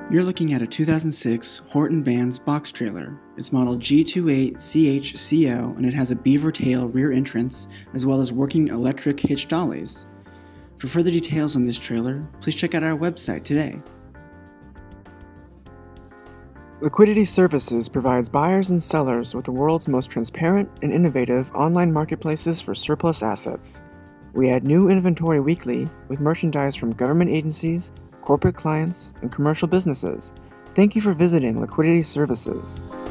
You're looking at a 2006 Horton Vans box trailer. It's model G28CHCO and it has a beaver tail rear entrance as well as working electric hitch dollies. For further details on this trailer, please check out our website today. Liquidity Services provides buyers and sellers with the world's most transparent and innovative online marketplaces for surplus assets. We add new inventory weekly with merchandise from government agencies, corporate clients, and commercial businesses. Thank you for visiting Liquidity Services.